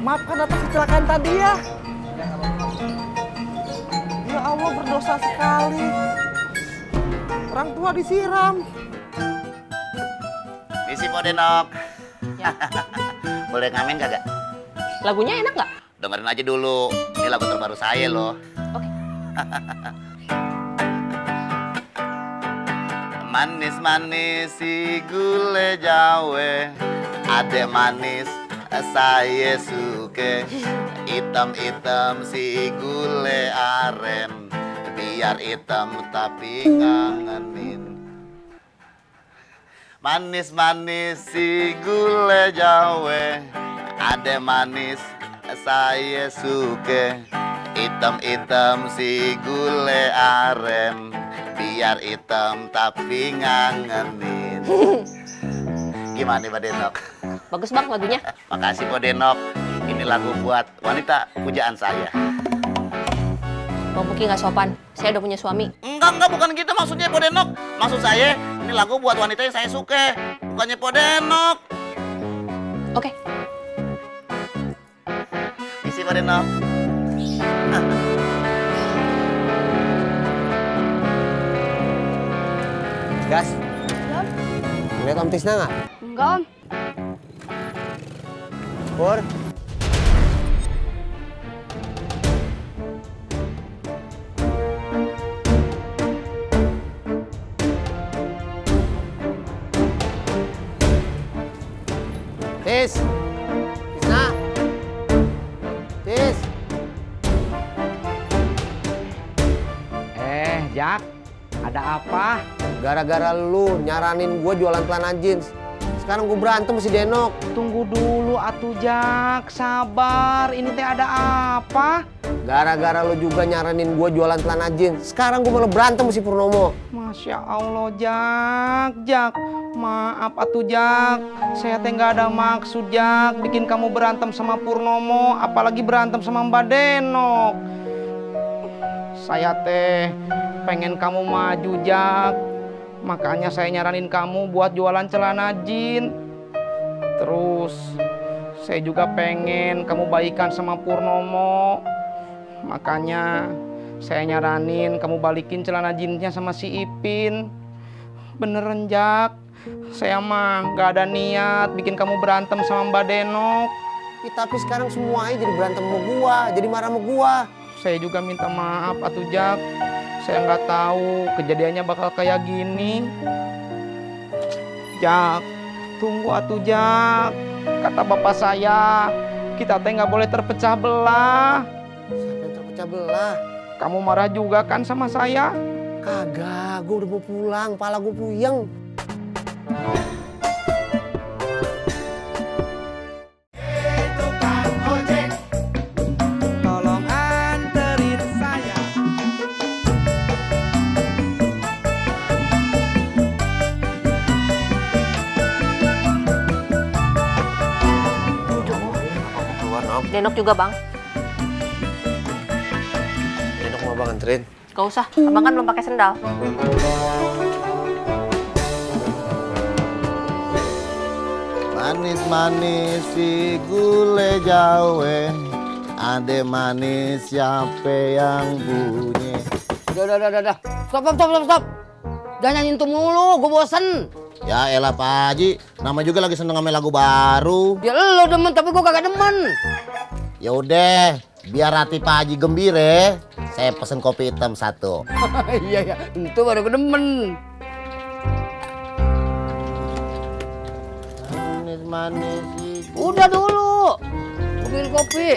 Maafkan atas kecelakaan tadi ya. Ya Allah, berdosa sekali. Orang tua disiram. Misi Podenok. Ya. Boleh ngamen kagak? Lagunya enak nggak? Dengerin aja dulu. Ini lagu terbaru saya loh. Oke. Manis-manis si gule jawe, adek manis saya suke. Hitam-hitam si gule aren, biar hitam tapi ngangenin. Manis-manis si gule jawe, adek manis saya suke. Hitam-hitam si gule aren, biar hitam tapi ngangenin. Gimana Pak Denok? Bagus bang lagunya. Makasih Pak Denok. Ini lagu buat wanita pujaan saya. Bang Puki nggak sopan. Saya udah punya suami. Enggak, bukan gitu maksudnya Pak Denok. Maksud saya, ini lagu buat wanita yang saya suka. Bukannya Pak Denok. Oke. Isi Pak Denok. Gas. Lihat Om Tisna nggak? Enggak, Om. Pur. Tis. Tisna. Tis. Jak, ada apa? Gara-gara lu nyaranin gue jualan celana jeans. Sekarang gue berantem si Denok. Tunggu dulu atuh Jak, sabar. Ini teh ada apa? Gara-gara lu juga nyaranin gue jualan celana jeans. Sekarang gue malah berantem si Purnomo. Masya Allah Jak. Maaf atuh Jak. Saya teh nggak ada maksud Jak bikin kamu berantem sama Purnomo, apalagi berantem sama Mbak Denok. Saya teh pengen kamu maju Jak. Makanya saya nyaranin kamu buat jualan celana jeans. Terus saya juga pengen kamu baikan sama Purnomo. Makanya saya nyaranin kamu balikin celana jeansnya sama si Ipin. Beneran Jak, saya mah gak ada niat bikin kamu berantem sama Mbak Denok. Ya, tapi sekarang semuanya jadi berantem sama gua, jadi marah sama gua. Saya juga minta maaf atuh Jak. Saya nggak tahu kejadiannya bakal kayak gini. Jak, tunggu atuh Jak. Kata bapak saya, kita teh nggak boleh terpecah belah. Siapa yang terpecah belah? Kamu marah juga kan sama saya? Kagak, gua udah mau pulang, pala gua puyeng. Denok juga bang. Denok mau abang anterin? Gak usah, abang kan belum pakai sendal. Manis-manis si gule jawe, ade manis siapa yang bunyi. Udah. Stop. Jangan nyanyiin tuh mulu, gue bosen. Ya elah Pak Haji, nama juga lagi seneng sama lagu baru. Ya lo demen, tapi gue kagak demen. Ya udah, biar hati Pak Haji gembira, saya pesen kopi hitam 1. Iya, itu baru gue demen. Manis-manis. Udah dulu, gue bikin kopi.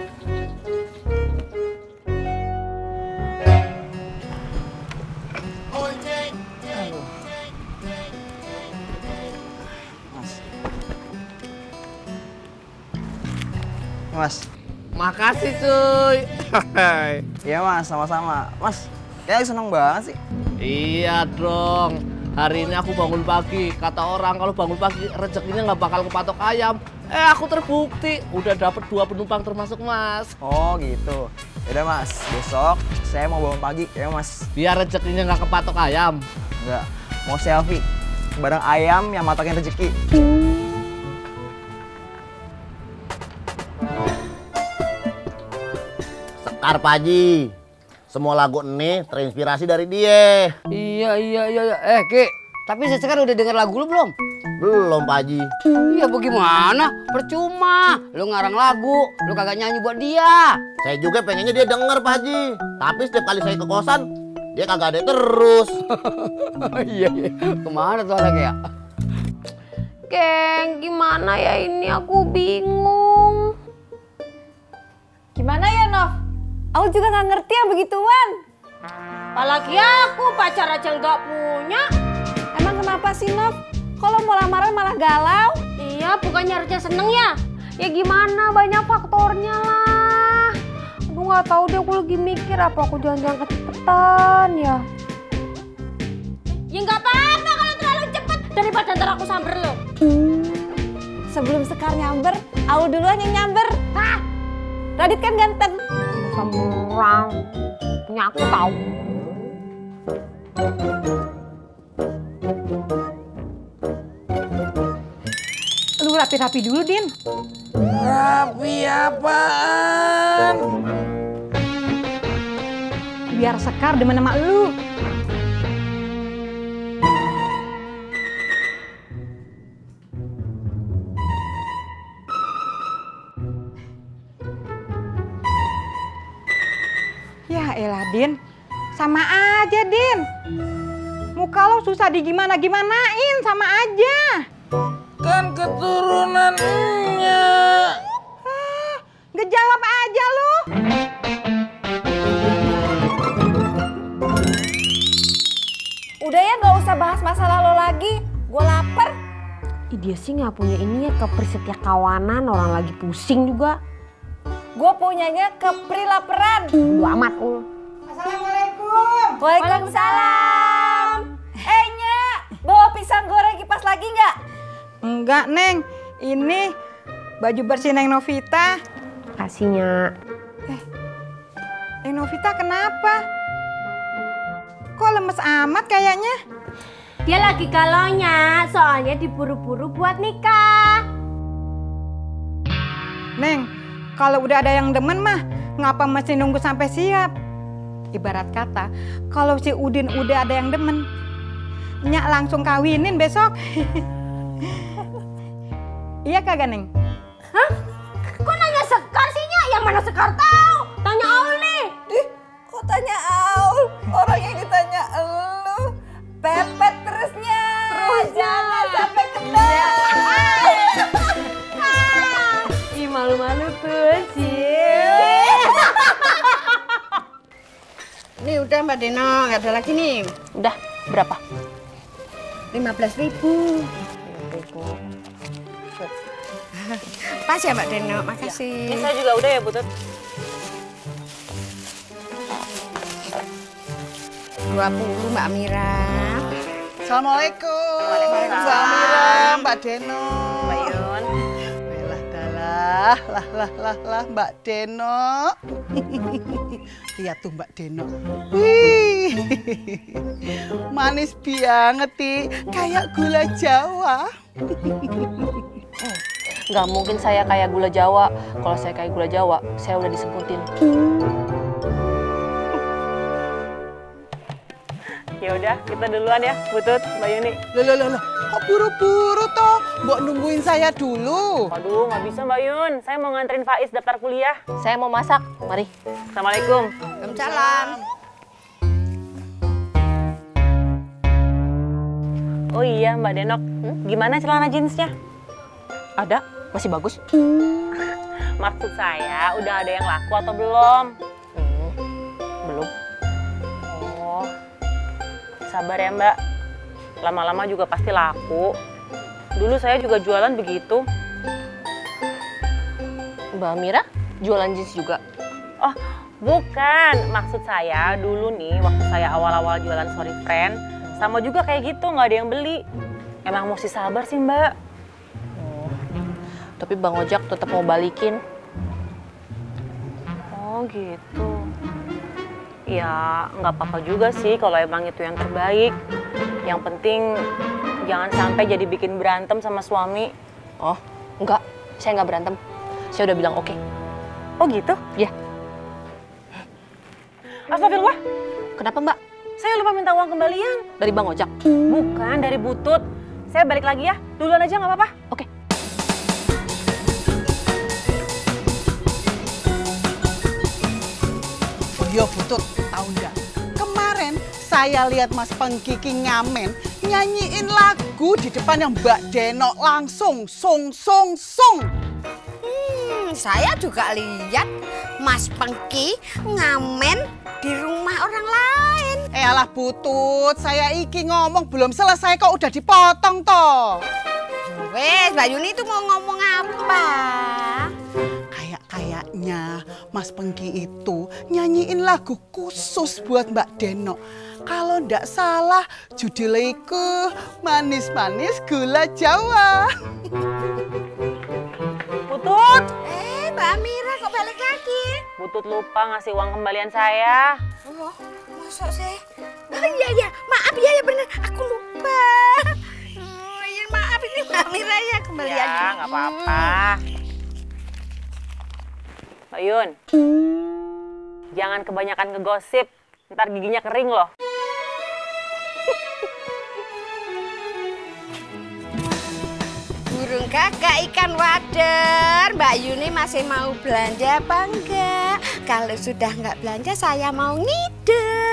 Mas. Makasih cuy. Iya Mas, sama-sama. Mas, kayak seneng banget sih. Iya dong. Hari ini aku bangun pagi. Kata orang kalau bangun pagi rezekinya nggak bakal kepatok ayam. Aku terbukti. Udah dapet 2 penumpang termasuk Mas. Oh gitu. Yaudah Mas, besok saya mau bangun pagi ya Mas. Biar rezekinya nggak kepatok ayam. Enggak, mau selfie bareng ayam yang matokin rezeki. Ntar Pak Haji, semua lagu ini terinspirasi dari dia. Iya. Ki, tapi sesekar udah denger lagu lu belum? Belum Pak Haji. Iya bagaimana? Percuma. Lu ngarang lagu, lu kagak nyanyi buat dia. Saya juga pengennya dia denger Pak Haji. Tapi setiap kali saya ke kosan, dia kagak ada terus. Iya. Kemana tuh anaknya? Geng, gimana ya ini? Aku bingung. Gimana ya, Nov? Aku juga nggak ngerti yang begituan. Apalagi aku pacar aja nggak punya. Emang kenapa sih, Nov? Kalau mau lamaran malah galau? Iya, bukannya harusnya seneng ya? Ya gimana, banyak faktornya lah. Aduh nggak tahu deh, aku lagi mikir apa aku jangan-jangan kecepetan ya. Ya nggak apa-apa kalau terlalu cepet, daripada ntar aku samber lo. Sebelum Sekar nyamber, aku duluan yang nyamber. Hah? Radit kan ganteng. Samberang, punya aku tahu. Lu rapi-rapi dulu, Din. Rapi apaan? Biar Sekar demen sama lu. Ya elah, Din. Sama aja, Din. Muka lo susah digimana-gimanain, sama aja. Kan keturunannya. Ngejawab aja lu. Udah ya, gak usah bahas masalah lo lagi. Gue lapar. Dia sih nggak punya ini ya, kepri setia kawanan, orang lagi pusing juga. Gue punyanya kepri laperan. Bodo amat lu. Assalamualaikum. Waalaikumsalam. Nya, bawa pisang goreng kipas lagi nggak? Enggak, Neng. Ini baju bersih Neng Novita. Kasihnya. Neng Novita kenapa? Kok lemes amat kayaknya? Dia lagi galaunya, soalnya diburu-buru buat nikah. Neng, kalau udah ada yang demen mah, ngapa mesti nunggu sampai siap? Ibarat kata, kalau si Udin udah ada yang demen, Nyak langsung kawinin besok. Iya kagak, Neng? Hah? Kok nanya Sekar sih, Nyak? Yang mana Sekar tahu? Tanya Aul nih. Ih, kok tanya Aul? Orang yang ditanya elu. Pepet terusnya. Jangan sampai kena. Ih, malu-malu tuh sih. Nih udah Mbak Deno, nggak ada lagi nih. Udah, berapa? 15.000. Pas ya Mbak Deno, makasih. Ini saya juga udah ya, Butut. 20 Mbak Mira. Assalamualaikum. Waalaikumsalam. Mbak Mira, Mbak Deno. Mbak Yun. Lah, Mbak Deno. Lihat tuh Mbak Deno. Wih, manis banget nih, kayak gula Jawa. Nggak mungkin saya kayak gula Jawa. Kalau saya kayak gula Jawa, saya udah disebutin. Ya udah, kita duluan ya, Butut, Mbak Yuni. Loh, kok buru-buru toh? Mbok nungguin saya dulu. Aduh, nggak bisa Mbak Yun. Saya mau nganterin Faiz daftar kuliah. Saya mau masak, mari. Assalamualaikum. Waalaikumsalam. Oh iya, Mbak Denok. Gimana celana jeansnya? Ada, masih bagus. Maksud saya, udah ada yang laku atau belum? Belum. Oh, sabar ya Mbak. Lama-lama juga pasti laku. Dulu saya juga jualan begitu. Mbak Mira, jualan jeans juga? Oh, bukan. Maksud saya dulu nih, waktu saya awal-awal jualan Sorry Friend, sama juga kayak gitu, nggak ada yang beli. Emang mesti sabar sih Mbak. Tapi Bang Ojak tetap mau balikin. Oh gitu. Ya nggak apa-apa juga sih kalau emang itu yang terbaik. Yang penting jangan sampai jadi bikin berantem sama suami. Oh, enggak. Saya nggak berantem. Saya udah bilang oke. Oh gitu? Ya. Astagfirullah. Kenapa Mbak? Saya lupa minta uang kembalian. Dari Bang Ojak? Bukan, dari Butut. Saya balik lagi ya. Duluan aja nggak apa-apa. Oke. Yo Butut, tahu nggak? Kemarin saya lihat Mas Pengkiki ngamen nyanyiin lagu di depan yang Mbak Denok langsung sung sung sung. Saya juga lihat Mas Pengki ngamen di rumah orang lain. Alah Butut, saya iki ngomong belum selesai kok udah dipotong toh. Wes, Mbak Yuni itu mau ngomong apa? Kayaknya Mas Pengki itu nyanyiin lagu khusus buat Mbak Denok. Kalau ndak salah judulnya itu Manis-Manis Gula Jawa. Butut! Mbak Amira kok balik lagi? Butut lupa ngasih uang kembalian saya. Oh, masa sih? Oh iya, maaf ya bener, aku lupa. Oh iya maaf ini Mbak Amira ya kembalian. Ya, nggak apa-apa. Mbak Yun, jangan kebanyakan ngegosip, ntar giginya kering loh. Burung kakak ikan wader, Mbak Yuni masih mau belanja apa enggak? Kalau sudah nggak belanja saya mau ngide.